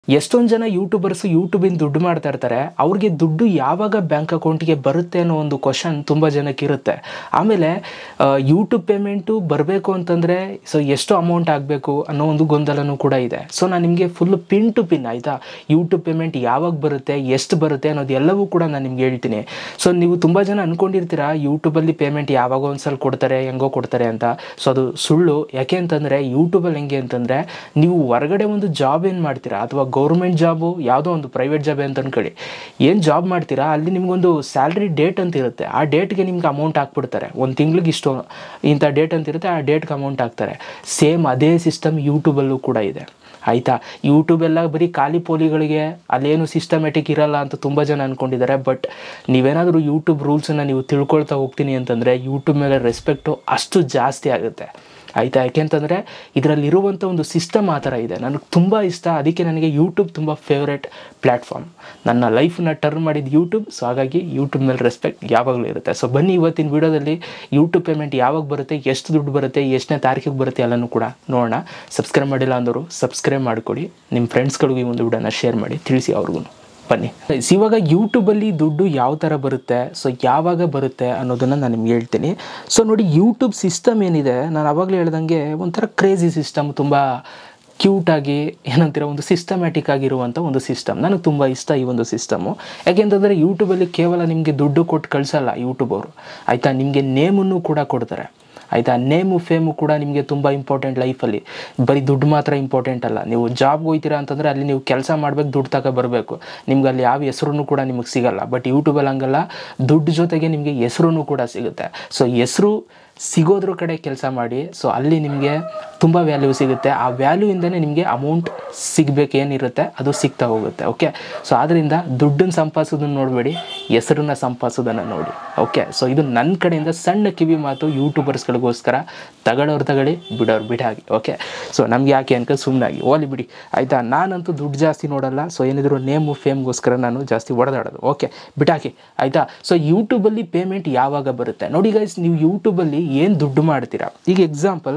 ಎಷ್ಟೊಂದು ಜನ ಯೂಟ್ಯೂಬರ್ಸ್ ಯೂಟ್ಯೂಬಿಂದ ದುಡ್ಡು ಮಾಡ್ತಾ ಇರ್ತಾರೆ. ಅವ್ರಿಗೆ ದುಡ್ಡು ಯಾವಾಗ ಬ್ಯಾಂಕ್ ಅಕೌಂಟಿಗೆ ಬರುತ್ತೆ ಅನ್ನೋ ಒಂದು ಕ್ವಶನ್ ತುಂಬ ಜನಕ್ಕೆ ಇರುತ್ತೆ. ಆಮೇಲೆ ಯೂಟ್ಯೂಬ್ ಪೇಮೆಂಟು ಬರಬೇಕು ಅಂತಂದರೆ ಎಷ್ಟು ಅಮೌಂಟ್ ಆಗಬೇಕು ಅನ್ನೋ ಒಂದು ಗೊಂದಲನೂ ಕೂಡ ಇದೆ. ನಾನು ನಿಮಗೆ ಫುಲ್ ಪಿನ್ ಟು ಪಿನ್ ಆಯಿತಾ, ಯೂಟ್ಯೂಬ್ ಪೇಮೆಂಟ್ ಯಾವಾಗ ಬರುತ್ತೆ, ಎಷ್ಟು ಬರುತ್ತೆ ಅನ್ನೋದು ಎಲ್ಲವೂ ಕೂಡ ನಾನು ನಿಮ್ಗೆ ಹೇಳ್ತೀನಿ. ನೀವು ತುಂಬ ಜನ ಅಂದ್ಕೊಂಡಿರ್ತೀರಾ ಯೂಟ್ಯೂಬಲ್ಲಿ ಪೇಮೆಂಟ್ ಯಾವಾಗ ಒಂದ್ಸಲ ಕೊಡ್ತಾರೆ, ಹೆಂಗೋ ಕೊಡ್ತಾರೆ ಅಂತ. ಅದು ಸುಳ್ಳು. ಯಾಕೆ ಅಂತಂದರೆ ಯೂಟ್ಯೂಬಲ್ಲಿ ಹೆಂಗೆ ಅಂತಂದರೆ, ನೀವು ಹೊರಗಡೆ ಒಂದು ಜಾಬ್ ಏನು ಮಾಡ್ತೀರಾ ಅಥವಾ ಗೌರ್ಮೆಂಟ್ ಜಾಬು ಯಾವುದೋ ಒಂದು ಪ್ರೈವೇಟ್ ಜಾಬ್ ಅಂತ ಅನ್ಕೊಳ್ಳಿ, ಏನು ಜಾಬ್ ಮಾಡ್ತೀರಾ ಅಲ್ಲಿ ನಿಮಗೊಂದು ಸ್ಯಾಲ್ರಿ ಡೇಟ್ ಅಂತ ಇರುತ್ತೆ. ಆ ಡೇಟ್ಗೆ ನಿಮ್ಗೆ ಅಮೌಂಟ್ ಹಾಕ್ಬಿಡ್ತಾರೆ. ಒಂದು ತಿಂಗ್ಳಿಗೆ ಇಷ್ಟು ಇಂಥ ಡೇಟ್ ಅಂತ ಇರುತ್ತೆ, ಆ ಡೇಟ್ಗೆ ಅಮೌಂಟ್ ಹಾಕ್ತಾರೆ. ಸೇಮ್ ಅದೇ ಸಿಸ್ಟಮ್ ಯೂಟ್ಯೂಬಲ್ಲೂ ಕೂಡ ಇದೆ ಆಯಿತಾ. ಯೂಟ್ಯೂಬ್ ಎಲ್ಲ ಬರೀ ಖಾಲಿ ಪೋಲಿಗಳಿಗೆ ಅಲ್ಲೇನು ಸಿಸ್ಟಮೆಟಿಕ್ ಇರಲ್ಲ ಅಂತ ತುಂಬ ಜನ ಅಂದ್ಕೊಂಡಿದ್ದಾರೆ. ಬಟ್ ನೀವೇನಾದರೂ ಯೂಟ್ಯೂಬ್ ರೂಲ್ಸನ್ನು ನೀವು ತಿಳ್ಕೊಳ್ತಾ ಹೋಗ್ತೀನಿ ಅಂತಂದರೆ ಯೂಟ್ಯೂಬ್ ಮೇಲೆ ರೆಸ್ಪೆಕ್ಟು ಅಷ್ಟು ಜಾಸ್ತಿ ಆಗುತ್ತೆ ಆಯಿತಾ. ಯಾಕೆಂತಂದರೆ ಇದರಲ್ಲಿರುವಂಥ ಒಂದು ಸಿಸ್ಟಮ್ ಆ ಥರ ಇದೆ, ನನಗೆ ತುಂಬ ಇಷ್ಟ. ಅದಕ್ಕೆ ನನಗೆ ಯೂಟ್ಯೂಬ್ ತುಂಬ ಫೇವ್ರೆಟ್ ಪ್ಲ್ಯಾಟ್ಫಾರ್ಮ್. ನನ್ನ ಲೈಫನ್ನ ಟರ್ನ್ ಮಾಡಿದ್ದು ಯೂಟ್ಯೂಬ್. ಹಾಗಾಗಿ ಯೂಟ್ಯೂಬ್ ಮೇಲೆ ರೆಸ್ಪೆಕ್ಟ್ ಯಾವಾಗಲೂ ಇರುತ್ತೆ. ಬನ್ನಿ ಇವತ್ತಿನ ವೀಡಿಯೋದಲ್ಲಿ ಯೂಟ್ಯೂಬ್ ಪೇಮೆಂಟ್ ಯಾವಾಗ ಬರುತ್ತೆ, ಎಷ್ಟು ದುಡ್ಡು ಬರುತ್ತೆ, ಎಷ್ಟನೇ ತಾರೀಕಿಗೆ ಬರುತ್ತೆ ಎಲ್ಲನೂ ಕೂಡ ನೋಡೋಣ. ಸಬ್ಸ್ಕ್ರೈಬ್ ಮಾಡಿಲ್ಲ ಅಂದವರು ಸಬ್ಸ್ಕ್ರೈಬ್ ಮಾಡಿಕೊಡಿ. ನಿಮ್ಮ ಫ್ರೆಂಡ್ಸ್ಗಳಿಗೂ ಈ ಒಂದು ವಿಡಿಯೋನ ಶೇರ್ ಮಾಡಿ, ತಿಳಿಸಿ ಅವ್ರಿಗೂ. ಬನ್ನಿ ಇವಾಗ ಯೂಟ್ಯೂಬಲ್ಲಿ ದುಡ್ಡು ಯಾವ ಥರ ಬರುತ್ತೆ, ಯಾವಾಗ ಬರುತ್ತೆ ಅನ್ನೋದನ್ನು ನಾನು ನಿಮ್ಗೆ ಹೇಳ್ತೀನಿ. ನೋಡಿ, ಯೂಟ್ಯೂಬ್ ಸಿಸ್ಟಮ್ ಏನಿದೆ, ನಾನು ಆವಾಗಲೇ ಹೇಳ್ದಂಗೆ ಒಂಥರ ಕ್ರೇಜಿ ಸಿಸ್ಟಮ್, ತುಂಬ ಕ್ಯೂಟಾಗಿ ಏನಂತೀರ ಒಂದು ಸಿಸ್ಟಮ್ಯಾಟಿಕ್ ಆಗಿರುವಂಥ ಒಂದು ಸಿಸ್ಟಮ್. ನನಗೆ ತುಂಬ ಇಷ್ಟ ಈ ಒಂದು ಸಿಸ್ಟಮು. ಯಾಕೆಂತಂದರೆ ಯೂಟ್ಯೂಬಲ್ಲಿ ಕೇವಲ ನಿಮಗೆ ದುಡ್ಡು ಕೊಟ್ಟು ಕಳಿಸಲ್ಲ ಯೂಟ್ಯೂಬ್ ಅವರು ಆಯಿತಾ, ನಿಮಗೆ ನೇಮನ್ನು ಕೂಡ ಕೊಡ್ತಾರೆ ಆಯಿತಾ. ನೇಮು ಫೇಮು ಕೂಡ ನಿಮಗೆ ತುಂಬ ಇಂಪಾರ್ಟೆಂಟ್ ಲೈಫಲ್ಲಿ. ಬರೀ ದುಡ್ಡು ಮಾತ್ರ ಇಂಪಾರ್ಟೆಂಟ್ ಅಲ್ಲ. ನೀವು ಜಾಬ್ಗೆ ಹೋಗ್ತೀರಾ ಅಂತಂದರೆ ಅಲ್ಲಿ ನೀವು ಕೆಲಸ ಮಾಡಬೇಕು, ದುಡ್ಡು ತಗೋ ಬರಬೇಕು. ನಿಮ್ಗೆ ಅಲ್ಲಿ ಯಾವ ಹೆಸರು ಕೂಡ ನಿಮಗೆ ಸಿಗಲ್ಲ. ಬಟ್ ಯೂಟ್ಯೂಬಲ್ಲಿ ಹಂಗಲ್ಲ, ದುಡ್ಡು ಜೊತೆಗೆ ನಿಮಗೆ ಹೆಸರು ಕೂಡ ಸಿಗುತ್ತೆ. ಹೆಸರು ಸಿಗೋದ್ರ ಕಡೆ ಕೆಲಸ ಮಾಡಿ. ಅಲ್ಲಿ ನಿಮಗೆ ತುಂಬ ವ್ಯಾಲ್ಯೂ ಸಿಗುತ್ತೆ. ಆ ವ್ಯಾಲ್ಯೂಯಿಂದನೇ ನಿಮಗೆ ಅಮೌಂಟ್ ಸಿಗಬೇಕೇನಿರುತ್ತೆ ಅದು ಸಿಗ್ತಾ ಹೋಗುತ್ತೆ. ಓಕೆ, ಆದ್ದರಿಂದ ದುಡ್ಡನ್ನು ಸಂಪಾದಿಸೋದನ್ನು ನೋಡಬೇಡಿ, ಹೆಸರನ್ನು ಸಂಪಾದಿಸೋದನ್ನು ನೋಡಿ. ಓಕೆ, ಇದು ನನ್ನ ಕಡೆಯಿಂದ ಸಣ್ಣ ಕಿವಿ ಮಾತು ಯೂಟ್ಯೂಬರ್ಸ್ಗಳಿಗೋಸ್ಕರ. ತಗೊಳ್ಳೋರು ತಗೊಳ್ಳಿ, ಬಿಡೋರು ಬಿಡಾಗಿ. ಓಕೆ, ನಮ್ಗೆ ಯಾಕೆ ಅನ್ಕ ಸುಮ್ಮನಾಗಿ ಓಲಿ ಬಿಡಿ ಆಯಿತಾ. ನಾನಂತೂ ದುಡ್ಡು ಜಾಸ್ತಿ ನೋಡಲ್ಲ. ಏನಿದ್ರು ನೇಮು ಫೇಮ್ಗೋಸ್ಕರ ನಾನು ಜಾಸ್ತಿ ಹೊಡೆದಾಡೋದು. ಓಕೆ, ಬಿಟಾಕಿ ಆಯಿತಾ. ಯೂಟ್ಯೂಬಲ್ಲಿ ಪೇಮೆಂಟ್ ಯಾವಾಗ ಬರುತ್ತೆ ನೋಡಿ ಗೈಸ್. ನೀವು ಯೂಟ್ಯೂಬಲ್ಲಿ ಏನು ದುಡ್ಡು ಮಾಡ್ತೀರಾ, ಈಗ ಎಕ್ಸಾಂಪಲ್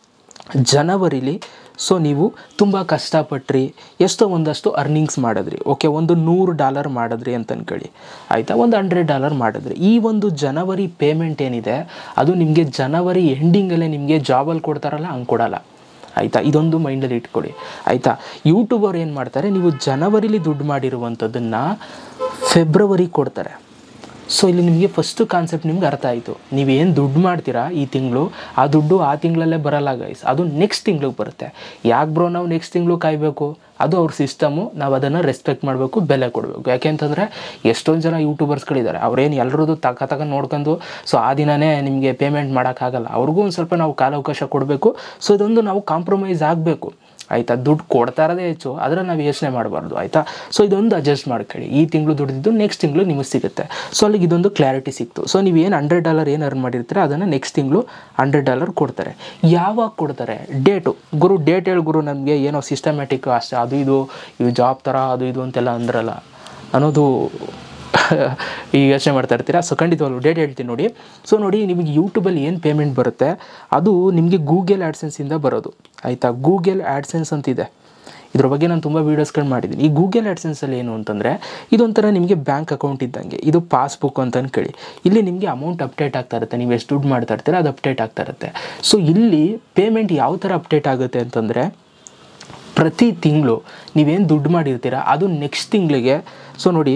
ಜನವರಿಲಿ ನೀವು ತುಂಬ ಕಷ್ಟಪಟ್ರಿ, ಎಷ್ಟೋ ಒಂದಷ್ಟು ಅರ್ನಿಂಗ್ಸ್ ಮಾಡಿದ್ರಿ. ಓಕೆ, ಒಂದು $100 ಮಾಡಿದ್ರಿ ಅಂತ ಅನ್ಕೊಳ್ಳಿ ಆಯಿತಾ, ಒಂದು $100 ಮಾಡಿದ್ರಿ. ಈ ಒಂದು ಜನವರಿ ಪೇಮೆಂಟ್ ಏನಿದೆ ಅದು ನಿಮಗೆ ಜನವರಿ ಎಂಡಿಂಗಲ್ಲೇ ನಿಮಗೆ ಜಾಬಲ್ಲಿ ಕೊಡ್ತಾರಲ್ಲ, ಹಂಗೆ ಕೊಡಲ್ಲ ಆಯಿತಾ. ಇದೊಂದು ಮೈಂಡಲ್ಲಿ ಇಟ್ಕೊಳ್ಳಿ ಆಯಿತಾ. ಯೂಟ್ಯೂಬರ್ ಏನು ಮಾಡ್ತಾರೆ, ನೀವು ಜನವರಿಲಿ ದುಡ್ಡು ಮಾಡಿರುವಂಥದ್ದನ್ನು ಫೆಬ್ರವರಿ ಕೊಡ್ತಾರೆ. ಇಲ್ಲಿ ನಿಮಗೆ ಫಸ್ಟು ಕಾನ್ಸೆಪ್ಟ್ ನಿಮ್ಗೆ ಅರ್ಥ ಆಯಿತು. ನೀವೇನು ದುಡ್ಡು ಮಾಡ್ತೀರಾ ಈ ತಿಂಗಳು, ಆ ದುಡ್ಡು ಆ ತಿಂಗಳಲ್ಲೇ ಬರಲ್ಲ ಗೈಸ್, ಅದು ನೆಕ್ಸ್ಟ್ ತಿಂಗ್ಳಿಗೆ ಬರುತ್ತೆ. ಯಾಕೆ ಬ್ರೋ ನಾವು ನೆಕ್ಸ್ಟ್ ತಿಂಗಳು ಕಾಯಬೇಕು? ಅದು ಅವ್ರ ಸಿಸ್ಟಮು, ನಾವು ಅದನ್ನು ರೆಸ್ಪೆಕ್ಟ್ ಮಾಡಬೇಕು, ಬೆಲೆ ಕೊಡಬೇಕು. ಯಾಕೆ ಅಂತಂದರೆ ಎಷ್ಟೊಂದು ಜನ ಯೂಟ್ಯೂಬರ್ಸ್ಗಳಿದ್ದಾರೆ, ಅವ್ರೇನು ಎಲ್ಲರದ್ದು ತಗೊಂಡು ನೋಡ್ಕೊಂಡು ಆ ದಿನವೇ ನಿಮಗೆ ಪೇಮೆಂಟ್ ಮಾಡೋಕ್ಕಾಗಲ್ಲ. ಅವ್ರಿಗೂ ಒಂದು ಸ್ವಲ್ಪ ನಾವು ಕಾಲಾವಕಾಶ ಕೊಡಬೇಕು. ಇದೊಂದು ನಾವು ಕಾಂಪ್ರಮೈಸ್ ಆಗಬೇಕು ಆಯಿತಾ. ದುಡ್ಡು ಕೊಡ್ತಾ ಇರೋದೇ ಹೆಚ್ಚು, ಆದರೆ ನಾವು ಯೋಚನೆ ಮಾಡಬಾರ್ದು ಆಯಿತಾ. ಇದೊಂದು ಅಡ್ಜಸ್ಟ್ ಮಾಡ್ಕೊಳ್ಳಿ. ಈ ತಿಂಗಳು ದುಡ್ದಿದ್ದು ನೆಕ್ಸ್ಟ್ ತಿಂಗಳು ನಿಮಗೆ ಸಿಗುತ್ತೆ. ಅಲ್ಲಿಗೆ ಇದೊಂದು ಕ್ಲಾರಿಟಿ ಸಿಕ್ತು. ನೀವೇನು $100 ಏನು ಅರ್ನ್ ಮಾಡಿರ್ತೀರ ಅದನ್ನು ನೆಕ್ಸ್ಟ್ ತಿಂಗಳು $100 ಕೊಡ್ತಾರೆ. ಯಾವಾಗ ಕೊಡ್ತಾರೆ? ಡೇಟು. ಗುರು ಡೇಟ್ ಹೇಳಿ ಗುರು, ನಮಗೆ ಏನೋ ಸಿಸ್ಟಮ್ಯಾಟಿಕ್ ಅಷ್ಟೇ, ಅದು ಇದು ಜಾಬ್ ಥರ ಅದು ಇದು ಅಂತೆಲ್ಲ ಅಂದ್ರಲ್ಲ ಅನ್ನೋದು ಈಗ ಯೋಚನೆ ಮಾಡ್ತಾ ಇರ್ತೀರಾ. ಖಂಡಿತವಾಗ್ಲೂ ಡೇಟ್ ಹೇಳ್ತೀನಿ ನೋಡಿ. ನೋಡಿ, ನಿಮಗೆ ಯೂಟ್ಯೂಬಲ್ಲಿ ಏನು ಪೇಮೆಂಟ್ ಬರುತ್ತೆ ಅದು ನಿಮಗೆ ಗೂಗಲ್ ಆ್ಯಡ್ಸೆನ್ಸಿಂದ ಬರೋದು ಆಯಿತಾ. ಗೂಗಲ್ ಆ್ಯಡ್ಸೆನ್ಸ್ ಅಂತಿದೆ, ಇದ್ರ ಬಗ್ಗೆ ನಾನು ತುಂಬ ವೀಡಿಯೋಸ್ಗಳು ಮಾಡಿದ್ದೀನಿ. ಈ ಗೂಗಲ್ ಆ್ಯಡ್ಸೆನ್ಸಲ್ಲಿ ಏನು ಅಂತಂದರೆ ಇದೊಂಥರ ನಿಮಗೆ ಬ್ಯಾಂಕ್ ಅಕೌಂಟ್ ಇದ್ದಂಗೆ. ಇದು ಪಾಸ್ಬುಕ್ ಅಂತ ಅನ್ಕೊಳ್ಳಿ. ಇಲ್ಲಿ ನಿಮಗೆ ಅಮೌಂಟ್ ಅಪ್ಡೇಟ್ ಆಗ್ತಾ ಇರುತ್ತೆ, ನೀವು ಎಷ್ಟು ದುಡ್ಡು ಮಾಡ್ತಾ ಇರ್ತೀರ ಅದು ಅಪ್ಡೇಟ್ ಆಗ್ತಾ ಇರುತ್ತೆ. ಇಲ್ಲಿ ಪೇಮೆಂಟ್ ಯಾವ ಥರ ಅಪ್ಡೇಟ್ ಆಗುತ್ತೆ ಅಂತಂದರೆ, ಪ್ರತಿ ತಿಂಗಳು ನೀವೇನು ದುಡ್ಡು ಮಾಡಿರ್ತೀರ ಅದು ನೆಕ್ಸ್ಟ್ ತಿಂಗಳಿಗೆ ನೋಡಿ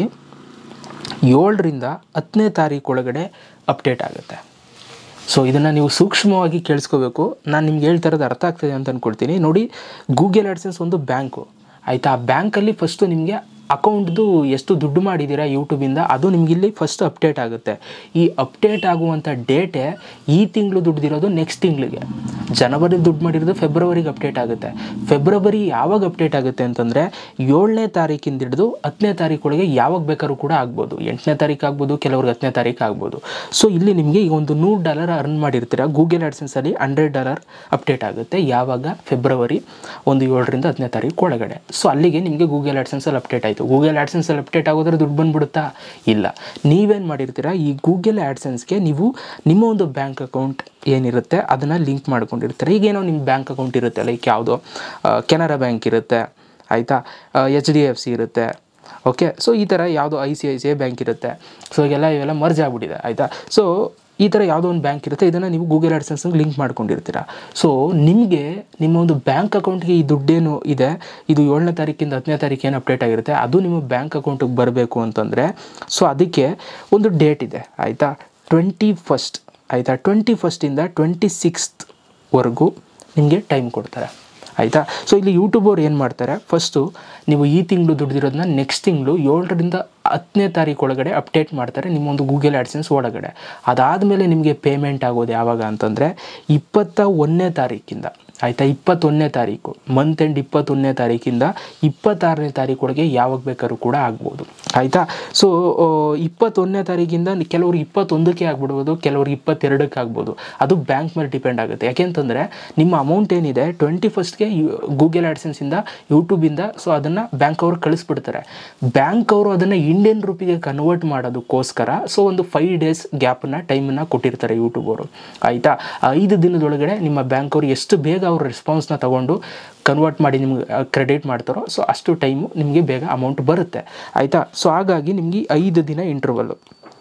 7ರಿಂದ 10ನೇ ತಾರೀಕು ಒಳಗಡೆ ಅಪ್ಡೇಟ್ ಆಗುತ್ತೆ. ಇದನ್ನು ನೀವು ಸೂಕ್ಷ್ಮವಾಗಿ ಕೇಳಿಸ್ಕೋಬೇಕು. ನಾನು ನಿಮ್ಗೆ ಹೇಳ್ತಾ ಇರೋದು ಅರ್ಥ ಆಗ್ತದೆ ಅಂತ ಅಂದ್ಕೊಳ್ತೀನಿ. ನೋಡಿ, ಗೂಗಲ್ ಆ್ಯಡ್ಸೆನ್ಸ್ ಒಂದು ಬ್ಯಾಂಕು ಆಯಿತಾ. ಆ ಬ್ಯಾಂಕಲ್ಲಿ ಫಸ್ಟು ನಿಮಗೆ ಅಕೌಂಟ್ದು ಎಷ್ಟು ದುಡ್ಡು ಮಾಡಿದ್ದೀರಾ ಯೂಟ್ಯೂಬಿಂದ ಅದು ನಿಮಗಿಲ್ಲಿ ಫಸ್ಟ್ ಅಪ್ಡೇಟ್ ಆಗುತ್ತೆ. ಈ ಅಪ್ಡೇಟ್ ಆಗುವಂಥ ಡೇಟೇ ಈ ತಿಂಗಳು ದುಡ್ದಿರೋದು ನೆಕ್ಸ್ಟ್ ತಿಂಗಳಿಗೆ. ಜನವರಿ ದುಡ್ಡು ಮಾಡಿರೋದು ಫೆಬ್ರವರಿಗೆ ಅಪ್ಡೇಟ್ ಆಗುತ್ತೆ. ಫೆಬ್ರವರಿ ಯಾವಾಗ ಅಪ್ಡೇಟ್ ಆಗುತ್ತೆ ಅಂತಂದರೆ 7ನೇ ತಾರೀಕಿಂದ ಹಿಡಿದು 10ನೇ ತಾರೀಕೊಳಗೆ ಯಾವಾಗ ಬೇಕಾದ್ರೂ ಕೂಡ ಆಗ್ಬೋದು. 8ನೇ ತಾರೀಕು ಆಗ್ಬೋದು, ಕೆಲವ್ರಿಗೆ 10ನೇ ತಾರೀಕು ಆಗ್ಬೋದು. ಇಲ್ಲಿ ನಿಮಗೆ ಈಗ ಒಂದು $100 ಅರ್ನ್ ಮಾಡಿರ್ತೀರ, ಗೂಗಲ್ ಆ್ಯಡ್ಸೆನ್ಸಲ್ಲಿ $100 ಅಪ್ಡೇಟ್ ಆಗುತ್ತೆ. ಯಾವಾಗ? ಫೆಬ್ರವರಿ 7ರಿಂದ 10ನೇ ತಾರೀಕು ಒಳಗಡೆ. ಅಲ್ಲಿಗೆ ನಿಮಗೆ ಗೂಗಲ್ ಆ್ಯಡ್ಸೆನ್ಸಲ್ಲಿ ಅಪ್ಡೇಟ್ ಆಯಿತು. ಗೂಗಲ್ ಆ್ಯಡ್ಸೆನ್ಸಲ್ಲಿ ಅಪ್ಡೇಟ್ ಆಗೋದ್ರೆ ದುಡ್ಡು ಬಂದುಬಿಡುತ್ತಾ? ಇಲ್ಲ. ನೀವೇನು ಮಾಡಿರ್ತೀರ, ಈ ಗೂಗಲ್ ಆ್ಯಡ್ಸೆನ್ಸ್ಗೆ ನೀವು ನಿಮ್ಮ ಒಂದು ಬ್ಯಾಂಕ್ ಅಕೌಂಟ್ ಏನಿರುತ್ತೆ ಅದನ್ನು ಲಿಂಕ್ ಮಾಡ್ಕೊಂಡಿರ್ತೀರ. ಈಗೇನೋ ನಿಮ್ಮ ಬ್ಯಾಂಕ್ ಅಕೌಂಟ್ ಇರುತ್ತೆ, ಲೈಕ್ ಯಾವುದೋ ಕೆನರಾ ಬ್ಯಾಂಕ್ ಇರುತ್ತೆ ಆಯಿತಾ, HDFC ಇರುತ್ತೆ. ಓಕೆ, ಸೊ ಈ ಥರ ಯಾವುದೋ ICICI ಬ್ಯಾಂಕ್ ಇರುತ್ತೆ. ಸೊ ಇವೆಲ್ಲ ಮರ್ಜ್ ಆಗಿಬಿಟ್ಟಿದೆ. ಆಯಿತಾ, ಸೊ ಈ ಥರ ಯಾವುದೋ ಒಂದು ಬ್ಯಾಂಕ್ ಇರುತ್ತೆ, ಇದನ್ನು ನೀವು ಗೂಗಲ್ ಆ್ಯಡ್ಸೆನ್ಸ್ಗೆ ಲಿಂಕ್ ಮಾಡ್ಕೊಂಡಿರ್ತೀರ. ಸೊ ನಿಮಗೆ ನಿಮ್ಮ ಒಂದು ಬ್ಯಾಂಕ್ ಅಕೌಂಟ್ಗೆ ಈ ದುಡ್ಡೇನು ಇದೆ, ಇದು 7ನೇ ತಾರೀಕಿಂದ 10ನೇ ತಾರೀಕು ಏನು ಅಪ್ಡೇಟ್ ಆಗಿರುತ್ತೆ, ಅದು ನಿಮ್ಮ ಬ್ಯಾಂಕ್ ಅಕೌಂಟಿಗೆ ಬರಬೇಕು ಅಂತಂದರೆ ಸೊ ಅದಕ್ಕೆ ಒಂದು ಡೇಟ್ ಇದೆ. ಆಯಿತಾ, 21st. ಆಯಿತಾ, 21st 26th ನಿಮಗೆ ಟೈಮ್ ಕೊಡ್ತಾರೆ. ಆಯಿತಾ, ಸೊ ಇಲ್ಲಿ ಯೂಟ್ಯೂಬವ್ರು ಏನು ಮಾಡ್ತಾರೆ, ಫಸ್ಟು ನೀವು ಈ ತಿಂಗಳು ದುಡ್ದಿರೋದನ್ನ ನೆಕ್ಸ್ಟ್ ತಿಂಗಳು 7ರಿಂದ 10ನೇ ತಾರೀಕು ಒಳಗಡೆ ಅಪ್ಡೇಟ್ ಮಾಡ್ತಾರೆ ನಿಮ್ಮೊಂದು ಗೂಗಲ್ ಆ್ಯಡ್ಸೆನ್ಸ್ ಒಳಗಡೆ. ಅದಾದಮೇಲೆ ನಿಮಗೆ ಪೇಮೆಂಟ್ ಆಗೋದು ಯಾವಾಗ ಅಂತಂದರೆ 21ನೇ ತಾರೀಕಿಂದ. ಆಯಿತಾ, 21ನೇ ತಾರೀಕು, ಮಂತ್ ಎಂಡ್ 21ನೇ ತಾರೀಕಿಂದ 26ನೇ ತಾರೀಕೊಳಗೆ ಯಾವಾಗ ಬೇಕಾದ್ರೂ ಕೂಡ ಆಗ್ಬೋದು. ಆಯಿತಾ, ಸೊ 21ನೇ ತಾರೀಕಿಂದ ಕೆಲವ್ರಿಗೆ 21ಕ್ಕೆ ಆಗ್ಬಿಡ್ಬೋದು, ಕೆಲವ್ರಿಗೆ 22ಕ್ಕೆ ಆಗ್ಬೋದು. ಅದು ಬ್ಯಾಂಕ್ ಮೇಲೆ ಡಿಪೆಂಡ್ ಆಗುತ್ತೆ. ಯಾಕೆಂತಂದರೆ ನಿಮ್ಮ ಅಮೌಂಟ್ ಏನಿದೆ 21st ಗೂಗಲ್ ಆ್ಯಡ್ಸೆನ್ಸಿಂದ ಯೂಟ್ಯೂಬಿಂದ ಸೊ ಅದನ್ನು ಬ್ಯಾಂಕ್ ಅವ್ರು ಕಳಿಸ್ಬಿಡ್ತಾರೆ. ಬ್ಯಾಂಕ್ ಅವರು ಅದನ್ನು ಇಂಡಿಯನ್ ರೂಪಿಗೆ ಕನ್ವರ್ಟ್ ಮಾಡೋದಕ್ಕೋಸ್ಕರ ಸೊ ಒಂದು 5 days ಗ್ಯಾಪನ್ನು ಟೈಮನ್ನು ಕೊಟ್ಟಿರ್ತಾರೆ ಯೂಟ್ಯೂಬ್ ಅವರು. ಆಯಿತಾ, 5 ದಿನದೊಳಗಡೆ ನಿಮ್ಮ ಬ್ಯಾಂಕ್ ಅವರು ಎಷ್ಟು ಬೇಗ ಅವ್ರ ರೆಸ್ಪಾನ್ಸ್ನ ತೊಗೊಂಡು ಕನ್ವರ್ಟ್ ಮಾಡಿ ನಿಮ್ಗೆ ಕ್ರೆಡಿಟ್ ಮಾಡ್ತಾರೋ ಸೊ ಅಷ್ಟು ಟೈಮು ನಿಮಗೆ ಬೇಗ ಅಮೌಂಟ್ ಬರುತ್ತೆ. ಆಯಿತಾ, ಸೊ ಹಾಗಾಗಿ ನಿಮಗೆ 5 ದಿನ ಇಂಟರ್ವಲ್ಲು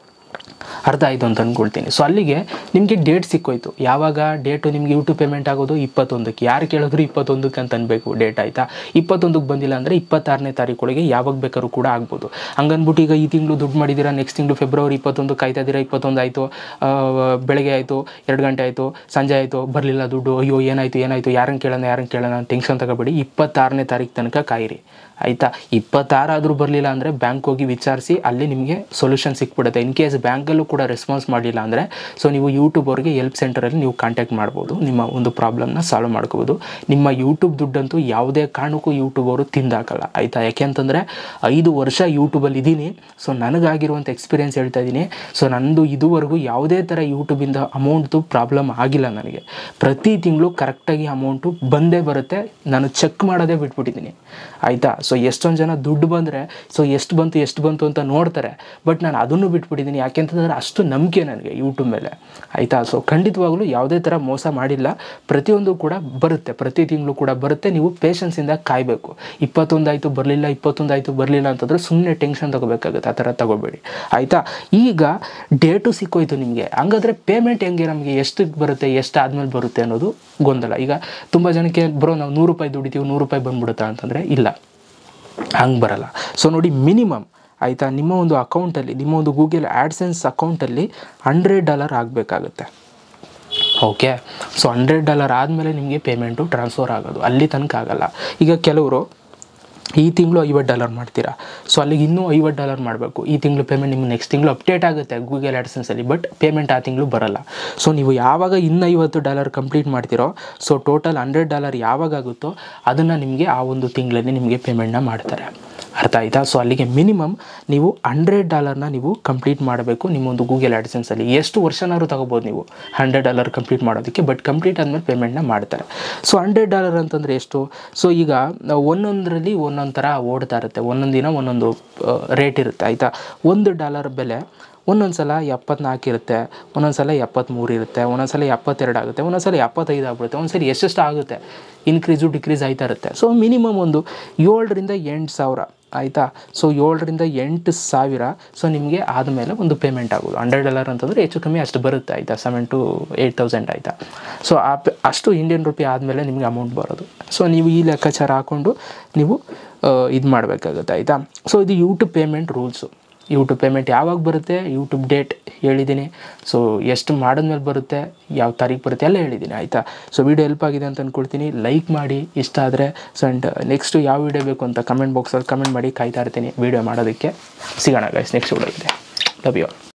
ಅರ್ಥ ಆಯಿತು ಅಂತ ಅಂದ್ಕೊಳ್ತೀನಿ. ಸೊ ಅಲ್ಲಿಗೆ ನಿಮಗೆ ಡೇಟ್ ಸಿಕ್ಕೋಯ್ತು. ಯಾವಾಗ ಡೇಟು ನಿಮಗೆ ಯೂಟ್ಯೂಬ್ ಪೇಮೆಂಟ್ ಆಗೋದು 21ಕ್ಕೆ. ಯಾರು ಕೇಳಿದ್ರು 21ಕ್ಕೆ ಅಂತ ಅನ್ಬೇಕು ಡೇಟ್. ಆಯಿತಾ, 21ಕ್ಕೆ ಬಂದಿಲ್ಲ ಅಂದರೆ 26ನೇ ತಾರೀಕೊಳಗೆ ಯಾವಾಗ ಬೇಕಾದ್ರೂ ಕೂಡ ಆಗ್ಬೋದು. ಹಂಗನ್ಬಿಟ್ಟು ಈಗ ಈ ತಿಂಗಳು ದುಡ್ಡು ಮಾಡಿದ್ದೀರಾ, ನೆಕ್ಸ್ಟ್ ತಿಂಗಳು ಫೆಬ್ರವರಿ 21ಕ್ಕೆ ಕಾಯ್ತಾ ಇದ್ದೀರಾ, 21 ಆಯಿತು, ಬೆಳಗ್ಗೆ ಆಯಿತು, 2 ಗಂಟೆ ಆಯಿತು, ಸಂಜೆ ಆಯಿತು, ಬರಲಿಲ್ಲ ದುಡ್ಡು, ಅಯ್ಯೋ ಏನಾಯಿತು ಯಾರನ್ನು ಕೇಳೋಣ ಟೆನ್ಷನ್ ತಗೋಬೇಡಿ. 26ನೇ ತಾರೀಕು ತನಕ ಕಾಯಿರಿ. ಆಯಿತಾ, 26 ಆದರೂ ಬರಲಿಲ್ಲ ಅಂದರೆ ಬ್ಯಾಂಕ್ ಹೋಗಿ ವಿಚಾರಿಸಿ, ಅಲ್ಲಿ ನಿಮಗೆ ಸೊಲ್ಯೂಷನ್ ಸಿಕ್ಬಿಡುತ್ತೆ. ಇನ್ ಕೇಸ್ ಬ್ಯಾಂಕಲ್ಲೂ ಕೂಡ ರೆಸ್ಪಾನ್ಸ್ ಮಾಡಲಿಲ್ಲ ಅಂದರೆ ಸೊ ನೀವು ಯೂಟ್ಯೂಬ್ ಅವ್ರಿಗೆ ಹೆಲ್ಪ್ ಸೆಂಟರಲ್ಲಿ ನೀವು ಕಾಂಟ್ಯಾಕ್ಟ್ ಮಾಡ್ಬೋದು, ನಿಮ್ಮ ಒಂದು ಪ್ರಾಬ್ಲಮ್ನ ಸಾಲ್ವ್ ಮಾಡ್ಕೋಬೋದು. ನಿಮ್ಮ ಯೂಟ್ಯೂಬ್ ದುಡ್ಡಂತೂ ಯಾವುದೇ ಕಾರಣಕ್ಕೂ ಯೂಟ್ಯೂಬ್ ಅವರು ತಿಂದಾಕಲ್ಲ. ಆಯಿತಾ, ಯಾಕೆಂತಂದರೆ 5 ವರ್ಷ ಯೂಟ್ಯೂಬಲ್ಲಿ ಇದ್ದೀನಿ. ಸೊ ನನಗಾಗಿರುವಂಥ ಎಕ್ಸ್ಪೀರಿಯೆನ್ಸ್ ಹೇಳ್ತಾ ಇದ್ದೀನಿ. ಸೊ ನಂದು ಇದುವರೆಗೂ ಯಾವುದೇ ಥರ ಯೂಟ್ಯೂಬಿಂದ ಅಮೌಂಟ್ದು ಪ್ರಾಬ್ಲಮ್ ಆಗಿಲ್ಲ ನನಗೆ. ಪ್ರತಿ ತಿಂಗಳು ಕರೆಕ್ಟಾಗಿ ಅಮೌಂಟು ಬಂದೇ ಬರುತ್ತೆ. ನಾನು ಚೆಕ್ ಮಾಡೋದೇ ಬಿಟ್ಬಿಟ್ಟಿದ್ದೀನಿ. ಆಯಿತಾ, ಸೊ ಎಷ್ಟೊಂದು ಜನ ದುಡ್ಡು ಬಂದರೆ ಸೊ ಎಷ್ಟು ಬಂತು ಅಂತ ನೋಡ್ತಾರೆ. ಬಟ್ ನಾನು ಅದನ್ನು ಬಿಟ್ಬಿಟ್ಟಿದ್ದೀನಿ. ಯಾಕೆಂತಂದರೆ ಅಷ್ಟು ನಂಬಿಕೆ ನನಗೆ ಯೂಟ್ಯೂಬ್ ಮೇಲೆ. ಆಯಿತಾ, ಸೊ ಖಂಡಿತವಾಗ್ಲೂ ಯಾವುದೇ ಥರ ಮೋಸ ಮಾಡಿಲ್ಲ. ಪ್ರತಿಯೊಂದು ಕೂಡ ಬರುತ್ತೆ, ಪ್ರತಿ ತಿಂಗಳು ಕೂಡ ಬರುತ್ತೆ. ನೀವು ಪೇಷನ್ಸಿಂದ ಕಾಯಬೇಕು. 21 ಆಯಿತು ಬರಲಿಲ್ಲ ಅಂತಂದರೆ ಸುಮ್ಮನೆ ಟೆನ್ಷನ್ ತಗೋಬೇಕಾಗುತ್ತೆ. ಆ ಥರ ತಗೋಬೇಡಿ. ಆಯಿತಾ, ಈಗ ಡೇಟು ಸಿಕ್ಕೋಯ್ತು ನಿಮಗೆ. ಹಂಗಾದರೆ ಪೇಮೆಂಟ್ ಹೆಂಗೆ, ನಮಗೆ ಎಷ್ಟಕ್ಕೆ ಬರುತ್ತೆ, ಎಷ್ಟು ಆದಮೇಲೆ ಬರುತ್ತೆ ಅನ್ನೋದು ಗೊಂದಲ. ಈಗ ತುಂಬ ಜನಕ್ಕೆ ಬ್ರೋ ನಾವು 100 ರೂಪಾಯಿ ದುಡಿತೀವಿ, 100 ರೂಪಾಯಿ ಬಂದ್ಬಿಡುತ್ತಾ ಅಂತಂದರೆ ಇಲ್ಲ, ಹಂಗೆ ಬರಲ್ಲ. ಸೊ ನೋಡಿ, ಮಿನಿಮಮ್ ಆಯಿತಾ, ನಿಮ್ಮ ಒಂದು ಅಕೌಂಟಲ್ಲಿ, ನಿಮ್ಮ ಒಂದು ಗೂಗಲ್ ಆ್ಯಡ್ಸೆನ್ಸ್ ಅಕೌಂಟಲ್ಲಿ $100 ಆಗಬೇಕಾಗುತ್ತೆ. ಓಕೆ, ಸೊ $100 ಆದಮೇಲೆ ನಿಮಗೆ ಪೇಮೆಂಟು ಟ್ರಾನ್ಸ್ಫರ್ ಆಗೋದು, ಅಲ್ಲಿ ತನಕ ಆಗಲ್ಲ. ಈಗ ಕೆಲವರು ಈ ತಿಂಗಳು $50 ಮಾಡ್ತೀರಾ, ಸೊ ಅಲ್ಲಿಗೆ ಇನ್ನೂ $50 ಮಾಡಬೇಕು. ಈ ತಿಂಗಳು ಪೇಮೆಂಟ್ ನಿಮ್ಗೆ ನೆಕ್ಸ್ಟ್ ತಿಂಗಳು ಅಪ್ಡೇಟ್ ಆಗುತ್ತೆ ಗೂಗಲ್ ಆ್ಯಡ್ಸೆನ್ಸಲ್ಲಿ, ಬಟ್ ಪೇಮೆಂಟ್ ಆ ತಿಂಗಳು ಬರಲ್ಲ. ಸೊ ನೀವು ಯಾವಾಗ ಇನ್ನೂ $50 ಕಂಪ್ಲೀಟ್ ಮಾಡ್ತೀರೋ ಸೊ ಟೋಟಲ್ $100 ಯಾವಾಗ ಆಗುತ್ತೋ ಅದನ್ನು ನಿಮಗೆ ಆ ಒಂದು ತಿಂಗಳಲ್ಲಿ ನಿಮಗೆ ಪೇಮೆಂಟ್ನ ಮಾಡ್ತಾರೆ. ಅರ್ಥ ಆಯಿತಾ? ಸೊ ಅಲ್ಲಿಗೆ ಮಿನಿಮಮ್ ನೀವು $100 ನೀವು ಕಂಪ್ಲೀಟ್ ಮಾಡಬೇಕು ನಿಮ್ಮೊಂದು ಗೂಗಲ್ ಆ್ಯಡ್ಸೆನ್ಸಲ್ಲಿ. ಎಷ್ಟು ವರ್ಷನಾದ್ರು ತಗೋಬೋದು ನೀವು $100 ಕಂಪ್ಲೀಟ್ ಮಾಡೋದಕ್ಕೆ, ಬಟ್ ಕಂಪ್ಲೀಟ್ ಆದಮೇಲೆ ಪೇಮೆಂಟ್ನ ಮಾಡ್ತಾರೆ. ಸೊ $100 ಅಂತಂದರೆ ಎಷ್ಟು? ಸೊ ಈಗ ಒಂದೊಂದರಲ್ಲಿ ಒಂದೊಂದು ಥರ ಓಡ್ತಾ ಇರುತ್ತೆ, ಒಂದೊಂದು ದಿನ ಒಂದೊಂದು ರೇಟ್ ಇರುತ್ತೆ. ಆಯಿತಾ, $1 ಬೆಲೆ ಒಂದೊಂದು ಸಲ 74 ಇರುತ್ತೆ, ಒಂದೊಂದು ಸಲ 73 ಇರುತ್ತೆ, ಒಂದೊಂದು ಸಲ 72 ಆಗುತ್ತೆ, ಒಂದೊಂದು ಸಲ 75 ಆಗ್ಬಿಡುತ್ತೆ, ಒಂದು ಸಲ ಎಷ್ಟು ಆಗುತ್ತೆ, ಇನ್ಕ್ರೀಸು ಡಿಕ್ರೀಸ್ ಆಯ್ತಾ ಇರುತ್ತೆ. ಸೊ ಮಿನಿಮಮ್ ಒಂದು 7,000 to 8,000. ಆಯಿತಾ, ಸೊ 7,000 to 8,000 ಸೊ ನಿಮಗೆ ಆದಮೇಲೆ ಒಂದು ಪೇಮೆಂಟ್ ಆಗೋದು. $100 ಅಂತಂದರೆ ಹೆಚ್ಚು ಕಮ್ಮಿ ಅಷ್ಟು ಬರುತ್ತೆ. ಆಯಿತಾ, 7,000 to 8,000. ಆಯಿತಾ, ಸೊ ಅಷ್ಟು ಇಂಡಿಯನ್ ರೂಪಿ ಆದಮೇಲೆ ನಿಮಗೆ ಅಮೌಂಟ್ ಬರೋದು. ಸೊ ನೀವು ಈ ಲೆಕ್ಕಾಚಾರ ಹಾಕ್ಕೊಂಡು ನೀವು ಇದು ಮಾಡಬೇಕಾಗುತ್ತೆ. ಆಯಿತಾ, ಸೊ ಇದು YouTube payment rules. YouTube payment ಯಾವಾಗ ಬರುತ್ತೆ, ಯೂಟ್ಯೂಬ್ ಡೇಟ್ ಹೇಳಿದ್ದೀನಿ. ಸೊ ಎಷ್ಟು ಮಾಡಿದ್ಮೇಲೆ ಬರುತ್ತೆ, ಯಾವ ತಾರೀಕು ಬರುತ್ತೆ ಎಲ್ಲ ಹೇಳಿದ್ದೀನಿ. ಆಯಿತಾ, ಸೊ ವಿಡಿಯೋ ಹೆಲ್ಪ್ ಆಗಿದೆ ಅಂತ ಅಂದ್ಕೊಳ್ತೀನಿ. ಲೈಕ್ ಮಾಡಿ ಇಷ್ಟ ಆದರೆ. ಸೊ ಆ್ಯಂಡ್ ನೆಕ್ಸ್ಟು ಯಾವ ವಿಡಿಯೋ ಬೇಕು ಅಂತ ಕಮೆಂಟ್ ಬಾಕ್ಸಲ್ಲಿ ಕಮೆಂಟ್ ಮಾಡಿ, ಕಾಯ್ತಾ ಇರ್ತೀನಿ ವಿಡಿಯೋ ಮಾಡೋದಕ್ಕೆ. ಸಿಗೋಣ ಗೈಸ್ ನೆಕ್ಸ್ಟ್ ವಿಡಿಯೋ ಇದೆ. Love you all.